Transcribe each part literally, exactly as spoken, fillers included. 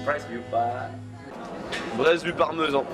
Brest vu par... Brest vu par Meusan.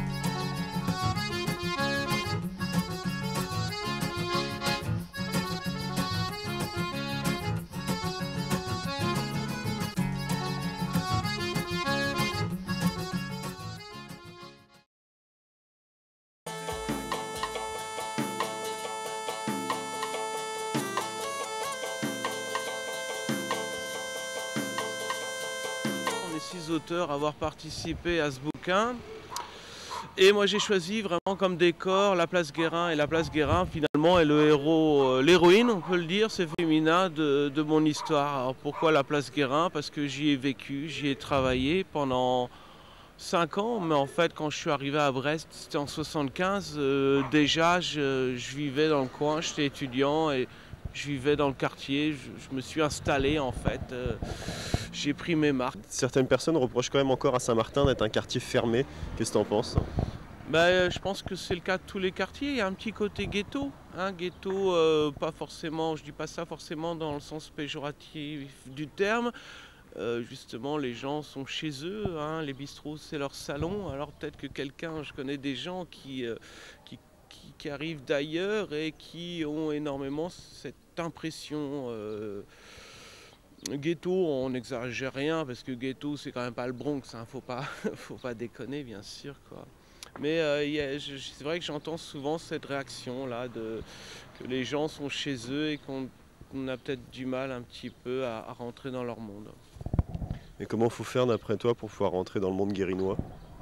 On est six auteurs à avoir participé à ce bouquin. Et moi j'ai choisi vraiment comme décor la place Guérin. Et la place Guérin finalement est le héros, l'héroïne on peut le dire, c'est féminin de, de mon histoire. Alors pourquoi la place Guérin? Parce que j'y ai vécu, j'y ai travaillé pendant cinq ans. Mais en fait quand je suis arrivé à Brest, c'était en soixante-quinze. Euh, déjà je, je vivais dans le coin, j'étais étudiant et je vivais dans le quartier. Je, je me suis installé en fait. Euh, J'ai pris mes marques. Certaines personnes reprochent quand même encore à Saint-Martin d'être un quartier fermé. Qu'est-ce que tu en penses? Ben, je pense que c'est le cas de tous les quartiers. Il y a un petit côté ghetto. Hein, ghetto, euh, pas forcément, je dis pas ça forcément dans le sens péjoratif du terme. Euh, justement, les gens sont chez eux. Hein, les bistrots, c'est leur salon. Alors peut-être que quelqu'un, je connais des gens qui, euh, qui, qui, qui arrivent d'ailleurs et qui ont énormément cette impression. Euh, Ghetto, on n'exagère rien parce que ghetto c'est quand même pas le Bronx, hein, faut pas, faut pas déconner bien sûr quoi. Mais euh, c'est vrai que j'entends souvent cette réaction là de que les gens sont chez eux et qu'on qu'on a peut-être du mal un petit peu à, à rentrer dans leur monde. Et comment faut faire d'après toi pour pouvoir rentrer dans le monde guérinois?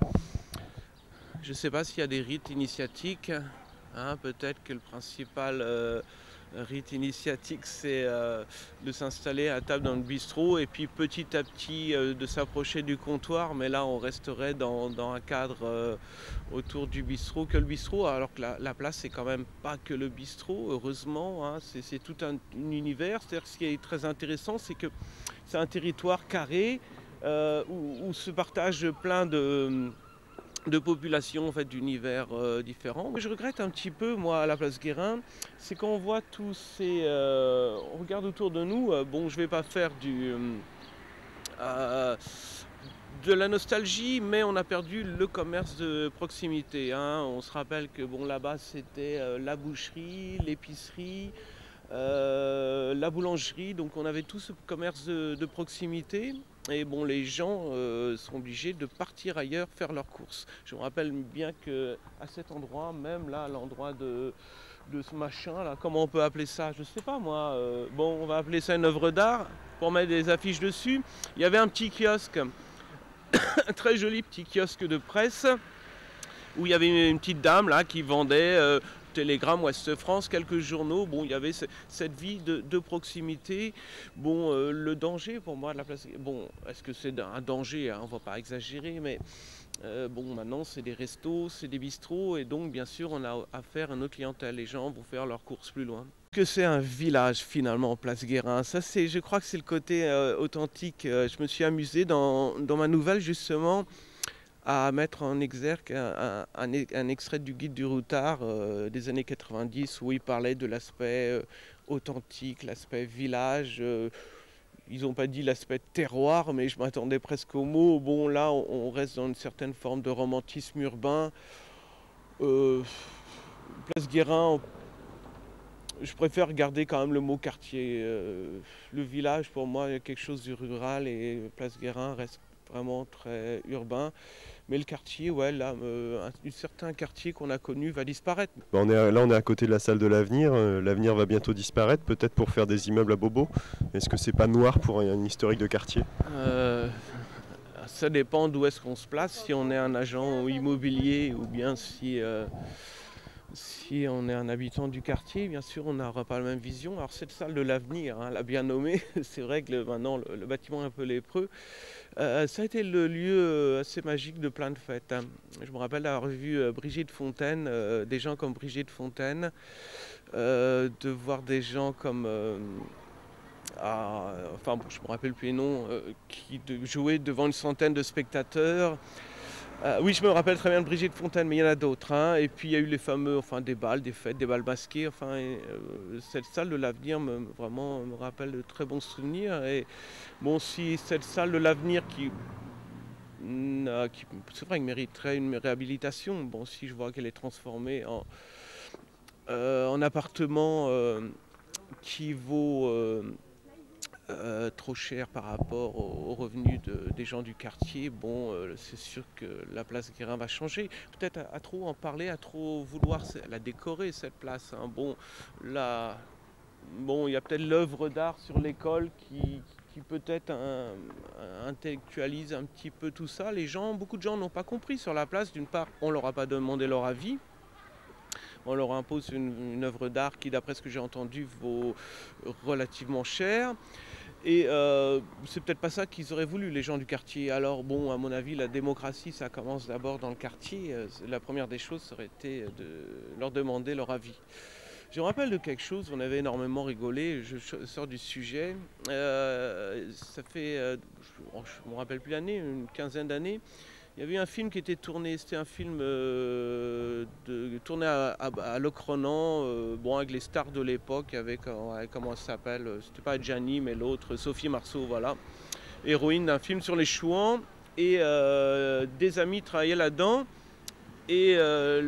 Je sais pas s'il y a des rites initiatiques, hein, peut-être que le principal euh, rite initiatique, c'est euh, de s'installer à table dans le bistrot et puis petit à petit euh, de s'approcher du comptoir. Mais là, on resterait dans, dans un cadre euh, autour du bistrot que le bistrot. Alors que la, la place, c'est quand même pas que le bistrot, heureusement. Hein, c'est tout un, un univers. C'est-à-dire ce qui est très intéressant, c'est que c'est un territoire carré euh, où, où se partagent plein de... de populations en fait, d'univers euh, différents. Mais je regrette un petit peu, moi, à la place Guérin, c'est quand on voit tous ces... Euh, on regarde autour de nous, euh, bon, je ne vais pas faire du... Euh, de la nostalgie, mais on a perdu le commerce de proximité. Hein. On se rappelle que bon, là-bas, c'était euh, la boucherie, l'épicerie, euh, la boulangerie, donc on avait tout ce commerce de, de proximité. Et bon, les gens euh, sont obligés de partir ailleurs faire leurs courses. Je me rappelle bien qu'à cet endroit, même là, l'endroit de, de ce machin, là, comment on peut appeler ça? Je sais pas moi. Euh, bon, on va appeler ça une œuvre d'art pour mettre des affiches dessus. Il y avait un petit kiosque, un très joli petit kiosque de presse, où il y avait une petite dame là qui vendait euh, Télégramme, Ouest France, quelques journaux. Bon, il y avait cette vie de, de proximité. Bon, euh, le danger pour moi de la place. Bon, est-ce que c'est un danger, hein, on ne va pas exagérer, mais euh, bon, maintenant c'est des restos, c'est des bistrots, et donc bien sûr on a affaire à notre clientèle. Les gens vont faire leurs courses plus loin. Que c'est un village finalement, Place Guérin. Ça, c'est, je crois que c'est le côté euh, authentique. Euh, je me suis amusé dans, dans ma nouvelle justement à mettre en exergue un, un, un extrait du guide du routard euh, des années quatre-vingt-dix où il parlait de l'aspect euh, authentique, l'aspect village. Euh, ils n'ont pas dit l'aspect terroir, mais je m'attendais presque au mot. Bon, là, on, on reste dans une certaine forme de romantisme urbain. Euh, Place Guérin, je préfère garder quand même le mot quartier. Euh, le village, pour moi, il y a quelque chose du rural et Place Guérin reste vraiment très urbain. Mais le quartier, ouais, là, euh, un, un certain quartier qu'on a connu va disparaître. On est à, là, on est à côté de la salle de l'avenir. Euh, l'avenir va bientôt disparaître, peut-être pour faire des immeubles à bobos. Est-ce que c'est pas noir pour un, un historique de quartier? euh, Ça dépend d'où est-ce qu'on se place, si on est un agent immobilier ou bien si... Euh, Si on est un habitant du quartier, bien sûr, on n'aura pas la même vision. Alors cette salle de l'avenir, hein, l'a bien nommée, c'est vrai que le, maintenant le, le bâtiment est un peu lépreux. Euh, ça a été le lieu assez magique de plein de fêtes. Hein. Je me rappelle d'avoir vu euh, Brigitte Fontaine, euh, des gens comme Brigitte Fontaine, euh, de voir des gens comme... Euh, ah, enfin, bon, je ne me rappelle plus les noms, euh, qui de, jouaient devant une centaine de spectateurs. Euh, oui, je me rappelle très bien de Brigitte Fontaine, mais il y en a d'autres. Hein. Et puis il y a eu les fameux, enfin des balles, des fêtes, des balles masquées. Enfin, et, euh, cette salle de l'avenir me, vraiment me rappelle de très bons souvenirs. Et bon, si cette salle de l'avenir qui euh, qui, c'est vrai, qu'il mériterait une réhabilitation. Bon, si je vois qu'elle est transformée en, euh, en appartement euh, qui vaut euh, euh, trop cher par rapport aux, aux revenus de, des gens du quartier, bon, euh, c'est sûr que la place Guérin va changer. Peut-être à, à trop en parler, à trop vouloir la décorer, cette place. Hein. Bon, là, bon, il y a peut-être l'œuvre d'art sur l'école qui, qui peut-être un, un, intellectualise un petit peu tout ça. Les gens, beaucoup de gens n'ont pas compris sur la place. D'une part, on ne leur a pas demandé leur avis. On leur impose une, une œuvre d'art qui, d'après ce que j'ai entendu, vaut relativement cher. Et euh, c'est peut-être pas ça qu'ils auraient voulu, les gens du quartier. Alors bon, à mon avis, la démocratie, ça commence d'abord dans le quartier. La première des choses, ça aurait été de leur demander leur avis. Je me rappelle de quelque chose, on avait énormément rigolé, je sors du sujet. Euh, ça fait, euh, je ne me rappelle plus l'année, une quinzaine d'années. Il y avait un film qui était tourné, c'était un film euh, de, tourné à, à, à Locronan, euh, bon, avec les stars de l'époque, avec, euh, comment ça s'appelle, c'était pas Gianni mais l'autre, Sophie Marceau, voilà. Héroïne d'un film sur les Chouans, et euh, des amis travaillaient là-dedans. Et euh,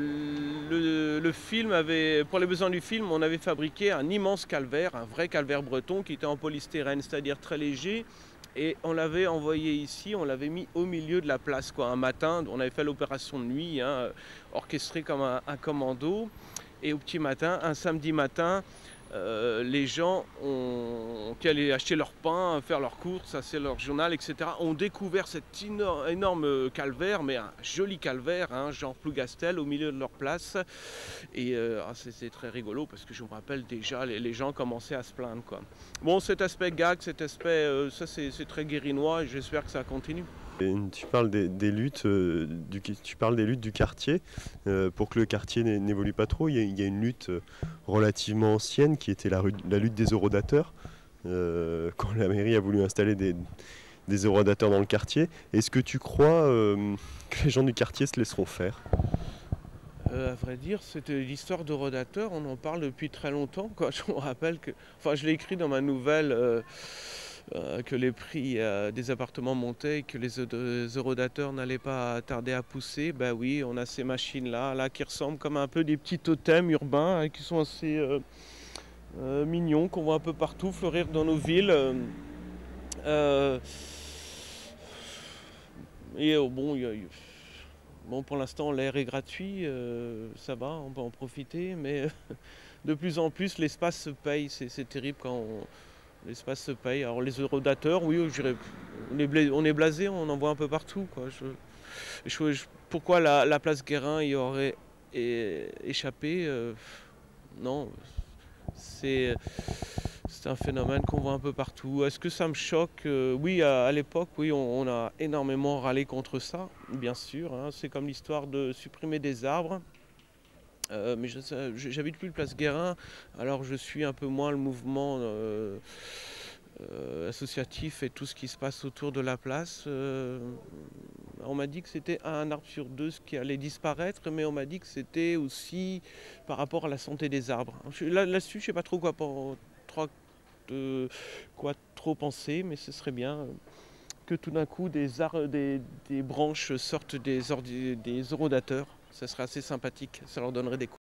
le, le film avait, pour les besoins du film, on avait fabriqué un immense calvaire, un vrai calvaire breton qui était en polystyrène, c'est-à-dire très léger. Et on l'avait envoyé ici, on l'avait mis au milieu de la place, quoi. Un matin, on avait fait l'opération de nuit, hein, orchestrée comme un, un commando. Et au petit matin, un samedi matin, euh, les gens ont, qui allaient acheter leur pain, faire leurs courses, acheter leur journal, et cetera, ont découvert cet énorme, énorme calvaire, mais un joli calvaire, hein, genre Plougastel, au milieu de leur place. Et euh, ah, c'est très rigolo parce que je me rappelle déjà, les, les gens commençaient à se plaindre, quoi. Bon, cet aspect gag, cet aspect, euh, ça c'est très guérinois et j'espère que ça continue. Et tu parles des, des luttes, euh, du, tu parles des luttes du quartier. Euh, pour que le quartier n'évolue pas trop, il y, a, il y a une lutte relativement ancienne qui était la, la lutte des eurodateurs. Euh, quand la mairie a voulu installer des, des eurodateurs dans le quartier, est-ce que tu crois euh, que les gens du quartier se laisseront faire ? Euh, à vrai dire, c'était l'histoire d'eurodateurs, on en parle depuis très longtemps, quoi. Je me rappelle que, enfin, je l'ai écrit dans ma nouvelle. Euh, Euh, que les prix euh, des appartements montaient et que les, les eurodateurs n'allaient pas tarder à pousser. Ben oui, on a ces machines-là là, qui ressemblent comme un peu des petits totems urbains, hein, qui sont assez euh, euh, mignons, qu'on voit un peu partout fleurir dans nos villes. Euh, et euh, bon, y a, y, bon, pour l'instant, l'air est gratuit, euh, ça va, on peut en profiter, mais de plus en plus, l'espace se paye. C'est terrible quand on... L'espace se paye. Alors les eurodateurs, oui, on est, on est blasé, on en voit un peu partout, quoi. Je, je, je, pourquoi la, la place Guérin y aurait é, échappé euh, Non, c'est un phénomène qu'on voit un peu partout. Est-ce que ça me choque? euh, Oui, à, à l'époque, oui, on, on a énormément râlé contre ça, bien sûr. Hein. C'est comme l'histoire de supprimer des arbres. Euh, mais j'habite plus le Place Guérin, alors je suis un peu moins le mouvement euh, euh, associatif et tout ce qui se passe autour de la place. Euh, on m'a dit que c'était un arbre sur deux qui allait disparaître, mais on m'a dit que c'était aussi par rapport à la santé des arbres. Là-dessus, je ne sais pas trop quoi, trop, euh, quoi trop penser, mais ce serait bien que tout d'un coup des, des, des branches sortent des, des eurodateurs. Ça serait assez sympathique, ça leur donnerait des coups.